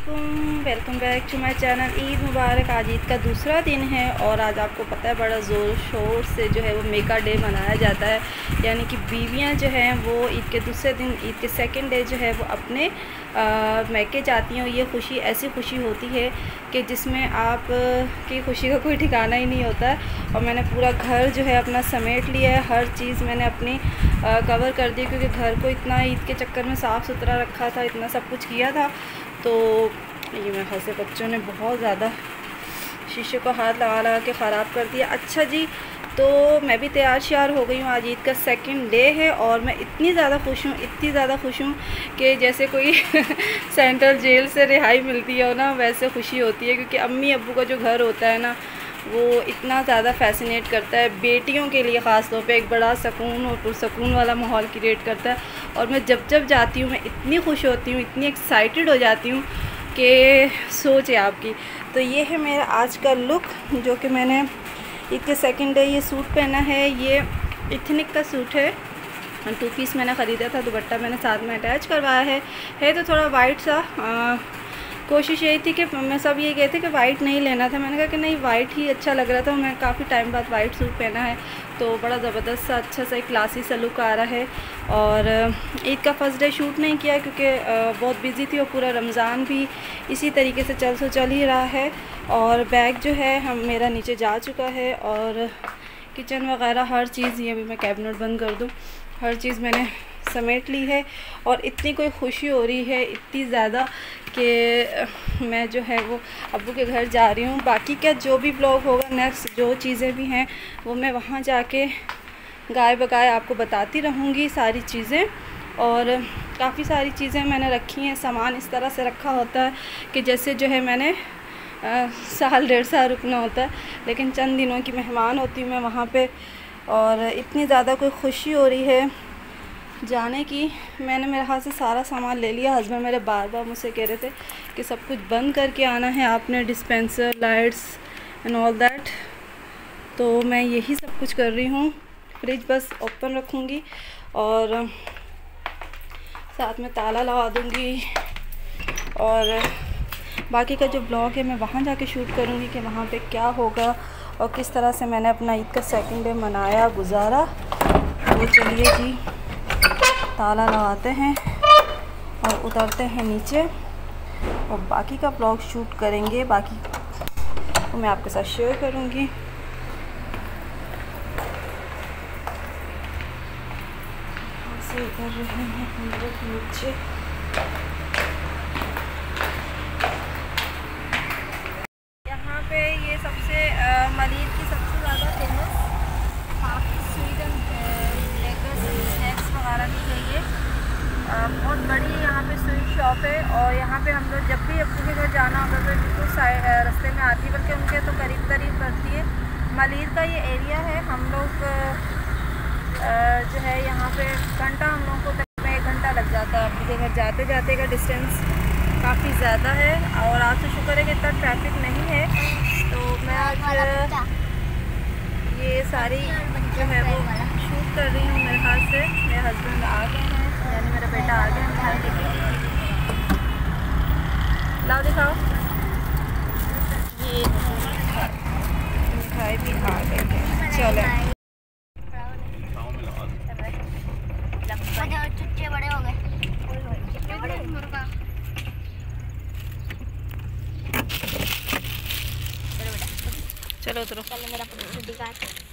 अस्सलामुअलैकुम, welcome back to my channel. Eid मुबारक। आज ईद का दूसरा दिन है और आज आपको पता है बड़ा ज़ोर शोर से जो है वो मेका डे मनाया जाता है। यानी कि बीवियां जो हैं वो ईद के दूसरे दिन, ईद के सेकंड डे जो है वो अपने मैके जाती हैं। और ये खुशी ऐसी खुशी होती है कि जिसमें आप की खुशी का कोई ठिकाना ही नहीं होता है। और मैंने पूरा घर जो है अपना समेट लिया है, हर चीज़ मैंने अपनी कवर कर दी, क्योंकि घर को इतना ईद के चक्कर में साफ़ सुथरा रखा था, इतना सब कुछ किया था। तो ये मेरे ख्याल से बच्चों ने बहुत ज़्यादा शीशे को हाथ लगा लगा के ख़राब कर दिया। अच्छा जी, तो मैं भी तैयार श्यार हो गई हूँ। आज ईद का सेकंड डे है और मैं इतनी ज़्यादा खुश हूँ, इतनी ज़्यादा खुश हूँ कि जैसे कोई सेंट्रल जेल से रिहाई मिलती है ना, वैसे खुशी होती है। क्योंकि अम्मी अब्बू का जो घर होता है ना, वो इतना ज़्यादा फैसिनेट करता है, बेटियों के लिए ख़ास तौर पे एक बड़ा सुकून और पुरसकून वाला माहौल क्रिएट करता है। और मैं जब जब जाती हूँ मैं इतनी खुश होती हूँ, इतनी एक्साइटेड हो जाती हूँ कि सोच है आपकी। तो ये है मेरा आज का लुक, जो कि मैंने ईद के सेकंड डे ये सूट पहना है। ये इथनिक का सूट है, 2 पीस मैंने ख़रीदा था, दुपट्टा मैंने साथ में अटैच करवाया है तो थोड़ा वाइट सा। कोशिश यही थी कि मैं सब ये कहते कि वाइट नहीं लेना था, मैंने कहा कि नहीं वाइट ही अच्छा लग रहा था। मैं काफ़ी टाइम बाद वाइट सूट पहना है तो बड़ा ज़बरदस्त सा अच्छा सा एक क्लासी सा लुक आ रहा है। और ईद का फर्स्ट डे शूट नहीं किया क्योंकि बहुत बिज़ी थी और पूरा रमज़ान भी इसी तरीके से चल ही रहा है। और बैग जो है मेरा नीचे जा चुका है और किचन वगैरह हर चीज़, ये भी मैं कैबिनेट बंद कर दूँ, हर चीज़ मैंने समेट ली है। और इतनी कोई खुशी हो रही है, इतनी ज़्यादा कि मैं जो है वो अब्बू के घर जा रही हूँ। बाकी क्या जो भी ब्लॉग होगा नेक्स्ट, जो चीज़ें भी हैं वो मैं वहाँ जाके गाय बगाए आपको बताती रहूँगी सारी चीज़ें। और काफ़ी सारी चीज़ें मैंने रखी हैं, सामान इस तरह से रखा होता है कि जैसे जो है मैंने साल 1.5 साल रुकना होता है, लेकिन चंद दिनों की मेहमान होती हूँ मैं वहाँ पे। और इतनी ज़्यादा कोई खुशी हो रही है जाने की। मैंने मेरे हाथ से सारा सामान ले लिया। हस्बैंड मेरे बार बार मुझसे कह रहे थे कि सब कुछ बंद करके आना है आपने, dispenser, lights and all that. तो मैं यही सब कुछ कर रही हूँ। फ्रिज बस ओपन रखूँगी और साथ में ताला लगा दूँगी। और बाकी का जो ब्लॉग है मैं वहाँ जाके शूट करूँगी कि वहाँ पे क्या होगा और किस तरह से मैंने अपना ईद का सेकंड डे मनाया, गुजारा। तो चलिए जी, ताला लगाते हैं और उतरते हैं नीचे और बाकी का ब्लॉग शूट करेंगे। बाकी तो मैं आपके साथ शेयर करूँगी। ऐसे उतर रहे हैं हम लोग नीचे। यहाँ पे ये सबसे मलीर की सबसे ज़्यादा फेमस स्वीट एंड स्नैक्स वगैरह की चाहिए। बहुत बड़ी यहाँ पे स्वीट शॉप है और यहाँ पे हम लोग जब भी अब्बू के घर जाना होगा तो बिल्कुल रास्ते में आती है, बल्कि उनके तो करीब करीब पड़ती है। मलीर का ये एरिया है। हम लोग जो है यहाँ पे घंटा, हम लोग को तकरीबन 1 घंटा लग जाता है अब्बू के घर जाते जाते का डिस्टेंस काफ़ी ज़्यादा है। और आज तो शुक्र है कि इतना ट्रैफिक नहीं है। तो मैं आज ये सारी जो है वो शूट कर रही हूँ मेरे हाथ से। मेरे हस्बैंड आ गए हैं, यानी मेरा बेटा आ गया मिठाई लेके। लाओ दिखाओ, ये मिठाई भी आ गई है। चलो चुच्चे बड़े हो गए। चलो उतरो। चलो मेरा दिखा।